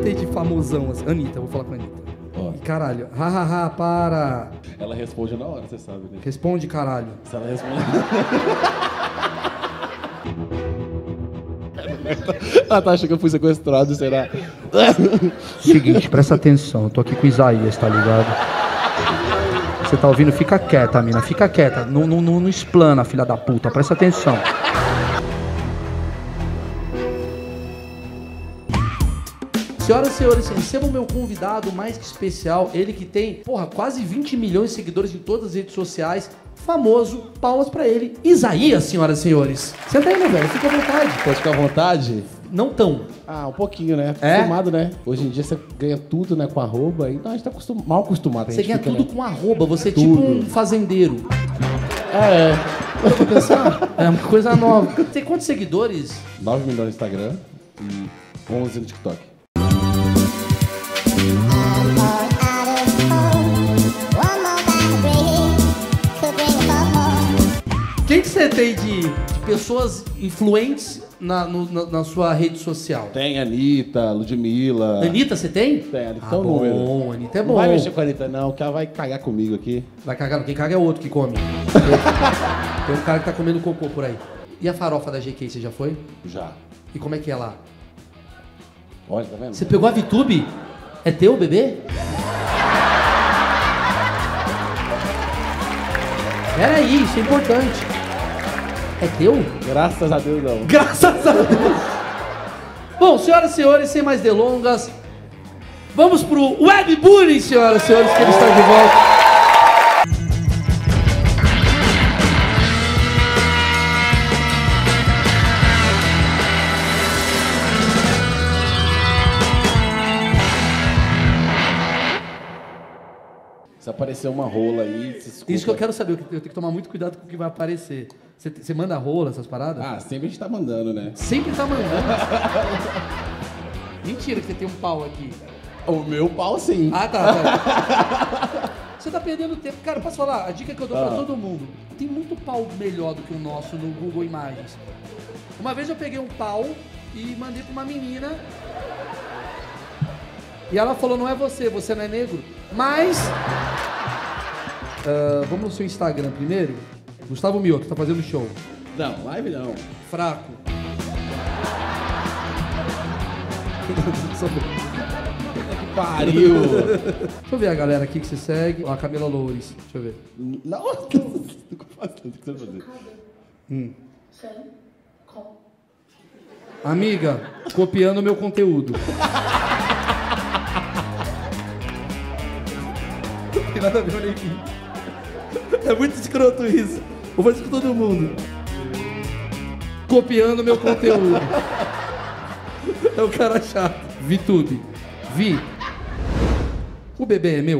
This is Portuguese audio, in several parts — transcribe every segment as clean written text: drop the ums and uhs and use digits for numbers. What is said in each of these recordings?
tem de famosão? Assim? Anitta, eu vou falar com a Anitta. Ó. Caralho, hahaha, para. Ela responde na hora, você sabe, né? Responde, caralho. Se ela responde... Ela tá achando que eu fui sequestrado, será? Seguinte, presta atenção, eu tô aqui com o Isaías, tá ligado? Você tá ouvindo? Fica quieta, mina, fica quieta. Não explana, filha da puta, presta atenção. Senhoras e senhores, recebam o meu convidado mais que especial, ele que tem, quase 20 milhões de seguidores em todas as redes sociais, famoso, palmas pra ele, Isaías, senhoras e senhores. Senta aí, meu velho, fica à vontade. Pode ficar à vontade? Não tão. Ah, um pouquinho, né? É? Acostumado, né? Hoje em dia você ganha tudo, né, com arroba, então a gente tá mal acostumado. Você ganha tudo, né? Com arroba, você é tudo. Tipo um fazendeiro. É. Pra pensar, é uma coisa nova. Você tem quantos seguidores? 9 milhões no Instagram e 11 no TikTok. Quem que você tem de pessoas influentes na sua rede social? Tem Anitta, Ludmilla. Anitta, você tem? Tem, Anitta tem um número. Bom, Anitta é bom. Não vai mexer com a Anitta não, que ela vai cagar comigo aqui. Vai cagar, quem caga é o outro que come. Tem um cara que tá comendo cocô por aí. E a farofa da GK, você já foi? Já. E como é que é lá? Olha, tá vendo? Você pegou a VTube? É teu, bebê? Peraí, isso é importante. É teu? Graças a Deus não. Graças a Deus. Bom, senhoras e senhores, sem mais delongas, vamos pro Web Bullying, senhoras e senhores, que ele está de volta. Se aparecer uma rola aí, se desculpa. Isso que eu quero saber, eu tenho que tomar muito cuidado com o que vai aparecer. Você manda rola, essas paradas? Ah, sempre a gente tá mandando, né? Sempre tá mandando. Mentira que você tem um pau aqui. O meu pau, sim. Ah, tá. Você tá perdendo tempo. Cara, posso falar? A dica que eu dou pra todo mundo. Tem muito pau melhor do que o nosso no Google Imagens. Uma vez eu peguei um pau e mandei pra uma menina. E ela falou, não é você não é negro. Mas... vamos no seu Instagram primeiro. Gustavo Mioto, tá fazendo show. Não, live não. Fraco. Que pariu. Deixa eu ver a galera aqui que você segue. Ó, a Camila Loures. Deixa eu ver. Não, o que você vai fazer? Amiga, copiando meu conteúdo. Não tem nada a ver, enfim. É muito escroto isso. Eu vou fazer com todo mundo. Copiando meu conteúdo. É o cara chato. VTube. Vi. O bebê é meu.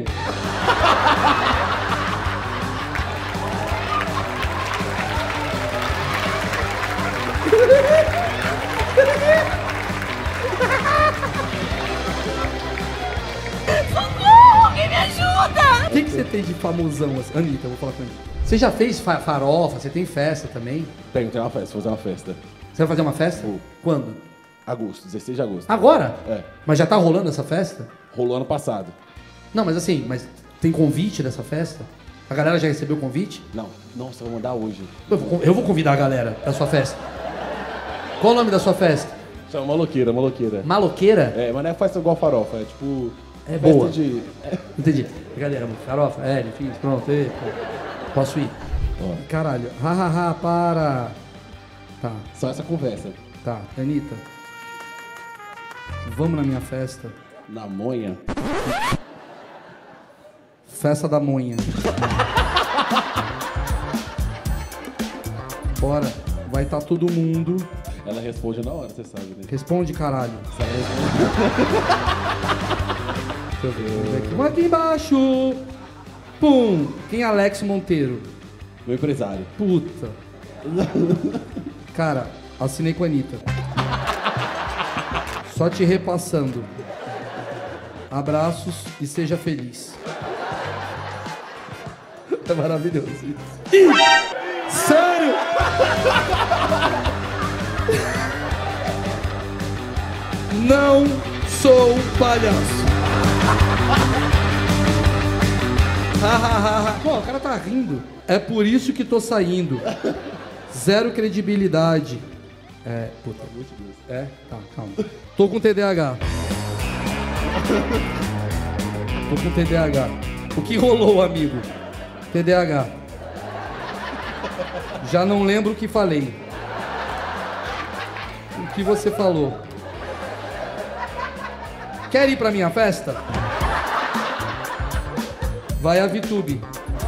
Alguém me ajuda! O que você tem de famosão? Assim? Anitta, eu vou falar com a Anitta. Você já fez farofa? Você tem festa também? Tem uma festa, vou fazer uma festa. Você vai fazer uma festa? Quando? Agosto, 16 de agosto. Agora? É. Mas já tá rolando essa festa? Rolou ano passado. Não, mas assim, tem convite dessa festa? A galera já recebeu o convite? Não, nossa, eu vou mandar hoje. Eu vou convidar a galera da sua festa. Qual o nome da sua festa? Chama Maloqueira, Maloqueira. Maloqueira? É, mas não é festa igual farofa, é tipo... É festa boa. de... Entendi. Brincadeira, amor. Farofa, fiz, pronto. Posso ir? Ó. Caralho. Hahaha, para. Tá, Só essa conversa. tá. Anitta. Vamos na minha festa. Na monha. Festa da monha. Bora. Vai estar todo mundo. Ela responde na hora, você sabe, né? Responde, caralho. Se ela responde... Deixa eu ver. Vamos aqui embaixo. Pum. Quem é Alex Monteiro? Meu empresário. Puta. Cara, assinei com a Anitta. Só te repassando. Abraços e seja feliz. É maravilhoso isso. Ih! Sério? Não sou um palhaço. Pô, o cara tá rindo. É por isso que tô saindo. Zero credibilidade. É, puta. É? Tá, calma. Tô com TDAH. Tô com TDAH. O que rolou, amigo? TDAH. Já não lembro o que falei. O que você falou? Quer ir pra minha festa? Vai a VTube.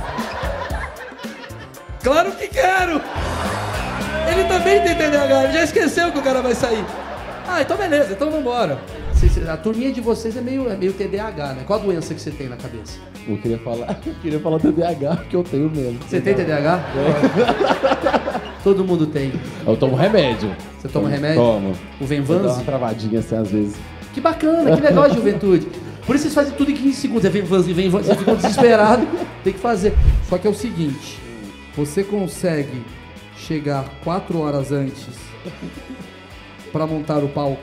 Claro que quero! Ele também tem TDAH, ele já esqueceu que o cara vai sair. Ah, então beleza, então vambora. A turminha de vocês é meio TDAH, né? Qual a doença que você tem na cabeça? Eu queria falar TDAH, que eu tenho mesmo. Você tem TDAH? É. Todo mundo tem. Eu tomo remédio. Você toma remédio? Tomo. O Venvanse? Dá uma travadinha assim às vezes. Que bacana, que legal a juventude. Por isso vocês fazem tudo em 15 segundos. É Venvanse, Venvanse. Você ficam desesperados. Tem que fazer. Só que é o seguinte. Você consegue chegar 4 horas antes pra montar o palco?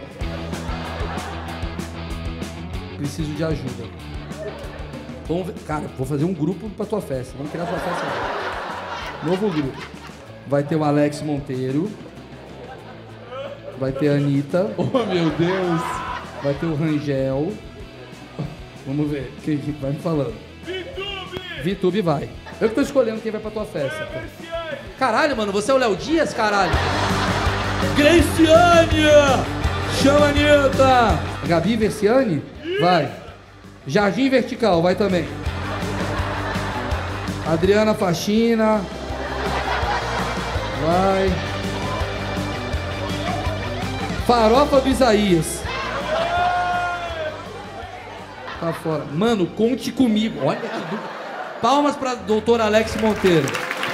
Preciso de ajuda. Vamos ver. Cara, vou fazer um grupo pra tua festa. Vamos criar sua festa agora. Novo grupo. Vai ter o Alex Monteiro. Vai ter a Anitta. Oh, meu Deus. Vai ter o Rangel. Vamos ver. Quem vai me falando? VTube vai. Eu que tô escolhendo quem vai pra tua festa. Tá? Caralho, mano. Você é o Léo Dias, caralho? Graciane! Chama a Anitta! Gabi Versiani? Vai. Jardim Vertical, vai também. Adriana Faxina. Vai. Farofa do Isaías. Tá fora. Mano, conte comigo. Olha que do... Palmas pra doutor Alex Monteiro.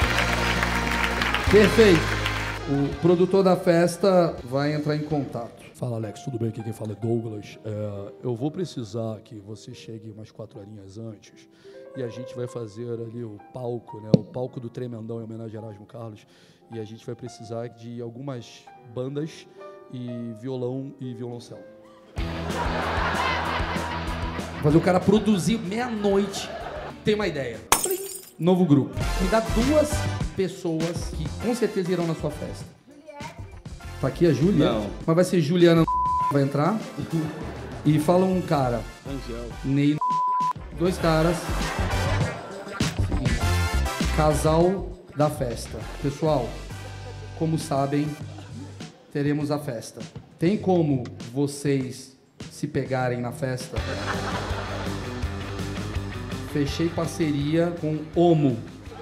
Perfeito. O produtor da festa vai entrar em contato. Fala, Alex, tudo bem? Aqui quem fala é Douglas. Eu vou precisar que você chegue umas 4 horinhas antes e a gente vai fazer ali o palco, né? O palco do Tremendão em homenagem a Erasmo Carlos. E a gente vai precisar de algumas bandas e violão e violoncelo. Fazer o cara produzir meia-noite. Tem uma ideia. Novo grupo. Me dá 2 pessoas que com certeza irão na sua festa. Tá aqui a Júlia? Não. Mas vai ser Juliana vai entrar. E fala um cara. Angel. Ney 2 caras. Casal da festa. Pessoal, como sabem, teremos a festa. Tem como vocês se pegarem na festa? Fechei parceria com Omo.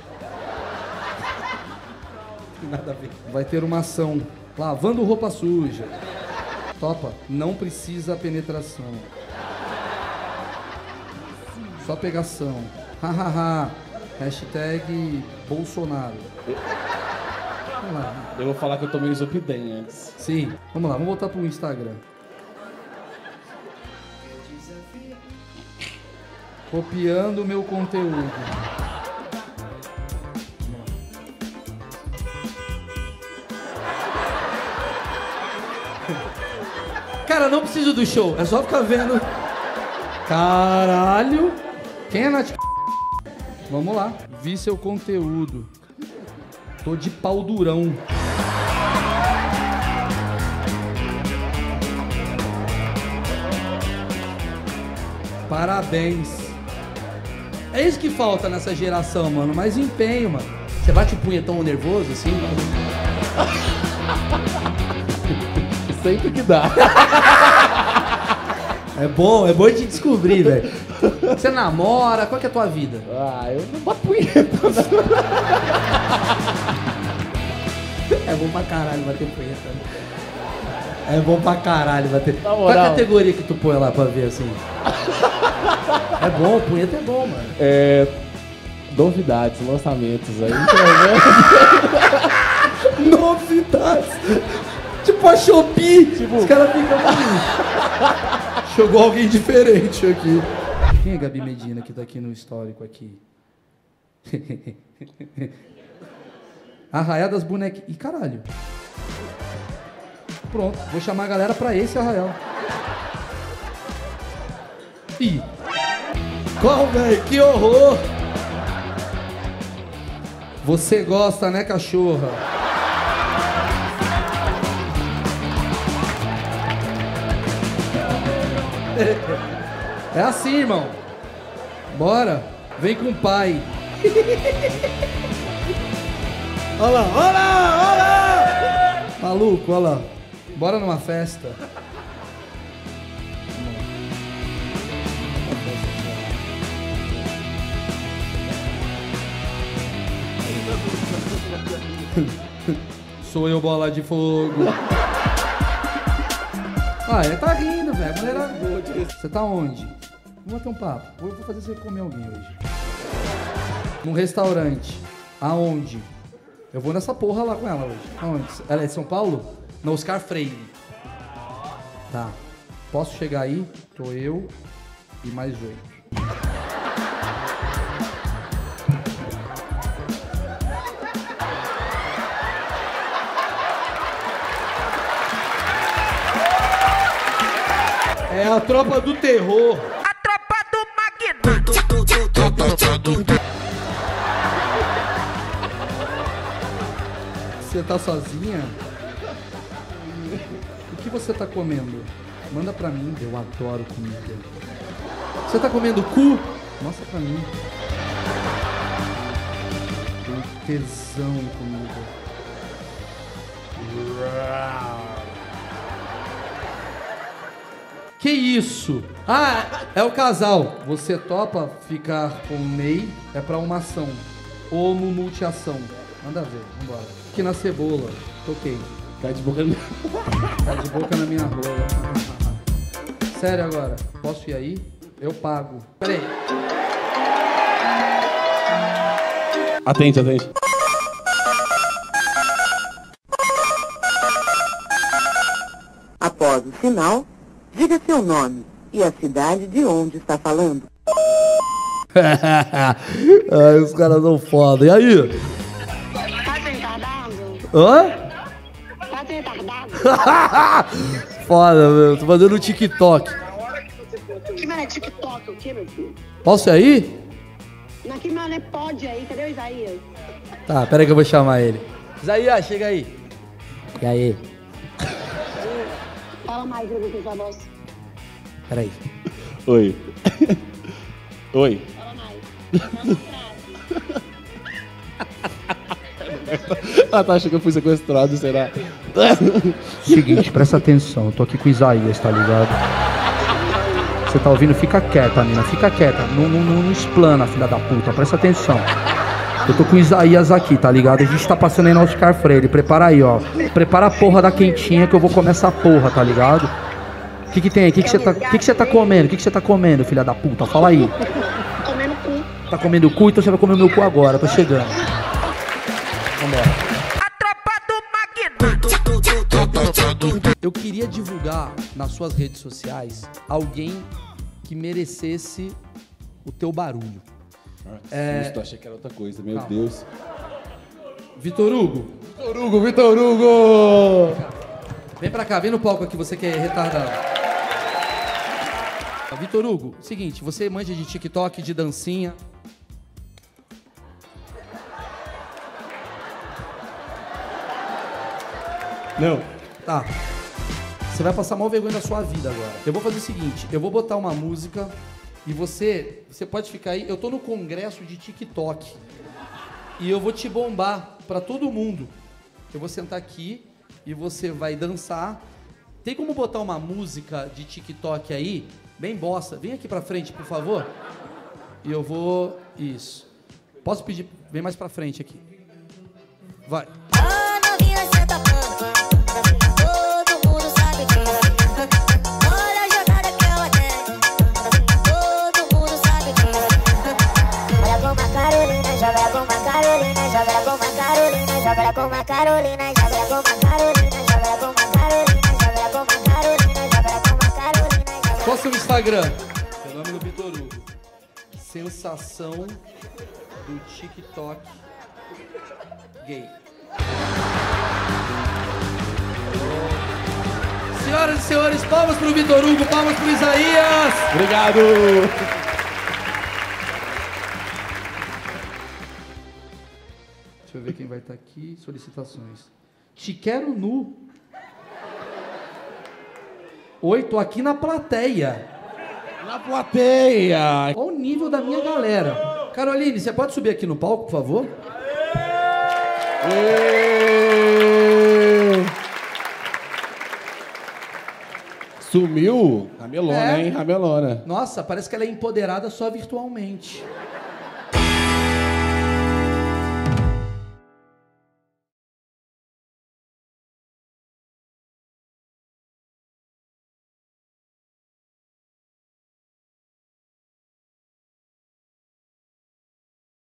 Nada a ver. Vai ter uma ação. Lavando roupa suja. Topa? Não precisa penetração. Só pegação. Hahaha. Hashtag Bolsonaro. Vamos lá. Eu vou falar que eu tomei Zopidem antes. Sim. Vamos lá. Vamos voltar pro Instagram. Copiando o meu conteúdo. Cara, não preciso do show. É só ficar vendo. Caralho. Quem é Nath? Vamos lá. Vi seu conteúdo. Tô de pau durão. Parabéns. É isso que falta nessa geração, mano. Mais empenho, mano. Você bate o punhetão nervoso, assim? Sempre que dá. É bom te descobrir, velho. Você namora, qual que é a tua vida? Ah, eu não bato punheta, né? É bom pra caralho bater punheta. É bom pra caralho bater. Qual moral. a categoria que tu põe lá pra ver, assim? É bom, punheta é bom, mano. Novidades, lançamentos aí. Novidades. Tipo a Shopee. Os caras ficam... Chegou alguém diferente aqui. Quem é Gabi Medina que tá aqui no histórico aqui? Arraial das bonequinhas. Ih, caralho. Pronto, vou chamar a galera pra esse arraial. Ih. Qual, velho? Que horror! Você gosta, né, cachorra? É assim, irmão. Bora. Vem com o pai. Olha lá, olha lá, olha lá. Maluco, olha lá. Bora numa festa. Sou eu, bola de fogo. Ah, ele tá rindo, velho. Você tá onde? Vamos bater um papo. Eu vou fazer você comer alguém hoje. Num restaurante. Aonde? Eu vou nessa porra lá com ela hoje. Aonde? Ela é de São Paulo? No Oscar Freire. Tá. Posso chegar aí? Tô eu e mais 8. É a tropa do terror. A tropa do Magno. Você tá sozinha? O que você tá comendo? Manda pra mim, eu adoro comida. Você tá comendo cu? Mostra pra mim. Tenho tesão em comida. Que isso? Ah, é o casal. Você topa ficar com o Ney? É pra uma ação. Homo multiação. Manda ver, vambora. Aqui na cebola. Toquei. Cai de boca no... Tá de boca na minha rola. Sério agora, posso ir aí? Eu pago. Peraí. Atente, atente. Após o sinal, diga seu nome e a cidade de onde está falando. Ai, os caras são foda. E aí? Tá retardado? Hã? Tá retardado? Foda, meu. Tô fazendo um TikTok. Que mano é TikTok o quê, meu filho? Posso ir aí? Que mano é pode aí? Cadê o Isaías? Tá, pera aí que eu vou chamar ele. Isaías, chega aí. E aí? Fala mais pra mim com sua voz. Pera aí. Oi. Oi. Fala mais. Ela tá achando que eu fui sequestrado, será? Seguinte, presta atenção. Eu tô aqui com o Isaías, tá ligado? Você tá ouvindo? Fica quieta, mina. Fica quieta. Não explana, filha da puta. Presta atenção. Eu tô com o Isaías aqui, tá ligado? A gente tá passando aí no Oscar Freire. Prepara aí, ó. Prepara a porra da quentinha que eu vou comer essa porra, tá ligado? O que tem aí? O que você tá comendo? O que você tá comendo, filha da puta? Fala aí. Comendo cu. Tá comendo cu? Então você vai comer o meu cu agora. Eu tô chegando. Vambora. A tropa do Magno. Eu queria divulgar nas suas redes sociais alguém que merecesse o teu barulho. Susto, achei que era outra coisa, meu Calma. Deus. Vitor Hugo, Vitor Hugo! vem pra cá, vem no palco aqui, você que é retardado. Vitor Hugo, seguinte, você manja de TikTok, de dancinha. Não. Tá. Você vai passar mal vergonha da sua vida agora. Eu vou fazer o seguinte, eu vou botar uma música e você pode ficar aí. Eu tô no congresso de TikTok e eu vou te bombar pra todo mundo. Eu vou sentar aqui e você vai dançar. Tem como botar uma música de TikTok aí? Bem bossa. Vem aqui pra frente, por favor. E eu vou... Isso. Posso pedir? Vem mais pra frente aqui. Vai. Qual é o seu Instagram? Meu nome é Vitor Hugo. Sensação do TikTok gay. Senhoras e senhores, palmas pro Vitor Hugo, palmas pro Isaías. Obrigado. Deixa eu ver quem vai estar aqui. Solicitações. Te quero nu. Oi, tô aqui na plateia. Na plateia. Olha o nível da minha galera. Caroline, você pode subir aqui no palco, por favor? Sumiu? Ramelona, É. hein? Ramelona. Nossa, parece que ela é empoderada só virtualmente.